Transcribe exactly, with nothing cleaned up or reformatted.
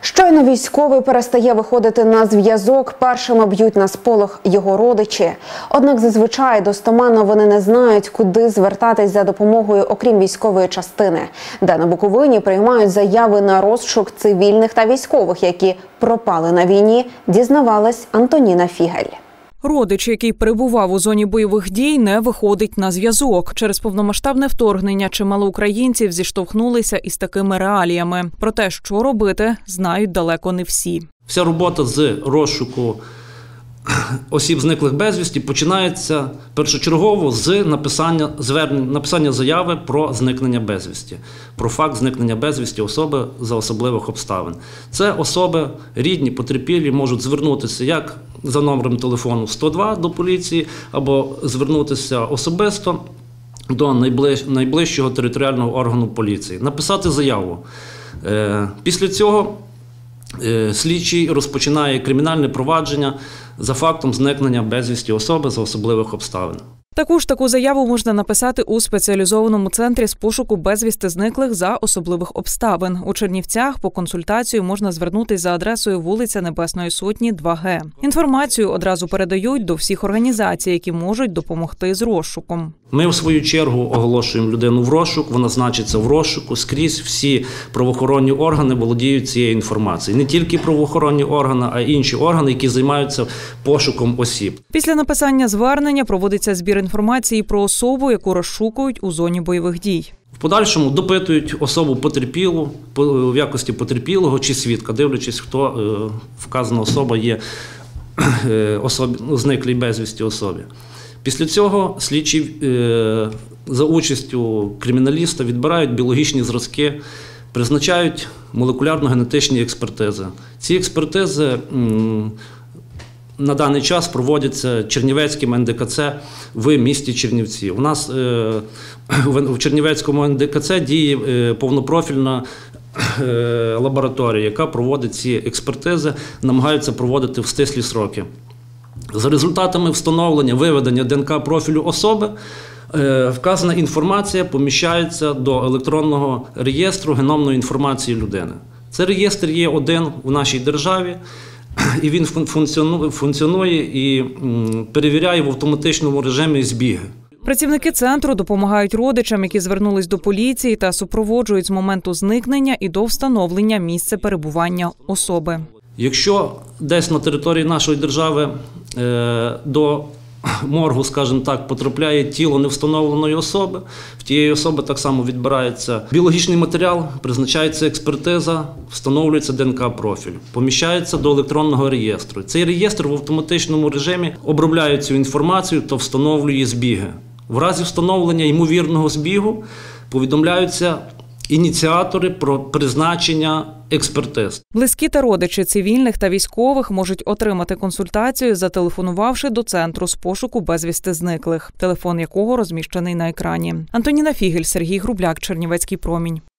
Щойно військовий перестає виходити на зв'язок, першими б'ють на сполох його родичі. Однак зазвичай достеменно вони не знають, куди звертатись за допомогою, окрім військової частини, де на Буковині приймають заяви на розшук цивільних та військових, які пропали на війні, дізнавалась Антоніна Фігель. Родич, який перебував у зоні бойових дій, не виходить на зв'язок. Через повномасштабне вторгнення чимало українців зіштовхнулися із такими реаліями. Про те, що робити, знають далеко не всі. Вся робота з розшуку осіб, зниклих безвісті, починається першочергово з написання, звернень, написання заяви про зникнення безвісті, про факт зникнення безвісті особи за особливих обставин. Це особи, рідні, потерпілі, можуть звернутися як за номером телефону сто два до поліції, або звернутися особисто до найближчого територіального органу поліції, написати заяву. Після цього слідчий розпочинає кримінальне провадження за фактом зникнення безвісті особи за особливих обставин. Таку ж таку заяву можна написати у спеціалізованому центрі з пошуку безвісти зниклих за особливих обставин. У Чернівцях по консультацію можна звернутися за адресою вулиця Небесної Сотні, два Г. Інформацію одразу передають до всіх організацій, які можуть допомогти з розшуком. Ми, в свою чергу, оголошуємо людину в розшук, вона значиться в розшуку. Скрізь всі правоохоронні органи володіють цією інформацією. Не тільки правоохоронні органи, а й інші органи, які займаються пошуком осіб. Після написання звернення проводиться збір інформації про особу, яку розшукують у зоні бойових дій. В подальшому допитують особу потерпілу, в якості потерпілого чи свідка, дивлячись, хто вказана особа є особі, зниклій безвісті особі. Після цього слідчі за участю криміналіста відбирають біологічні зразки, призначають молекулярно-генетичні експертизи. Ці експертизи на даний час проводяться Чернівецьким ен де ка це в місті Чернівці. У нас в Чернівецькому ен де ка це діє повнопрофільна лабораторія, яка проводить ці експертизи, намагаються проводити в стислі строки. За результатами встановлення, виведення де ен ка профілю особи, вказана інформація поміщається до електронного реєстру геномної інформації людини. Цей реєстр є один у нашій державі, і він функціонує і перевіряє в автоматичному режимі збіги. Працівники центру допомагають родичам, які звернулись до поліції, та супроводжують з моменту зникнення і до встановлення місця перебування особи. Якщо десь на території нашої держави до моргу, скажімо так, потрапляє тіло невстановленої особи, в тієї особи так само відбирається біологічний матеріал, призначається експертиза, встановлюється де ен ка профіль, поміщається до електронного реєстру. Цей реєстр в автоматичному режимі обробляє цю інформацію та встановлює збіги. В разі встановлення ймовірного збігу повідомляються ініціатори про призначення експертиз. Близькі та родичі цивільних та військових можуть отримати консультацію, зателефонувавши до центру з пошуку безвісти зниклих, телефон якого розміщений на екрані. Антоніна Фігель, Сергій Грубляк, Чернівецький промінь.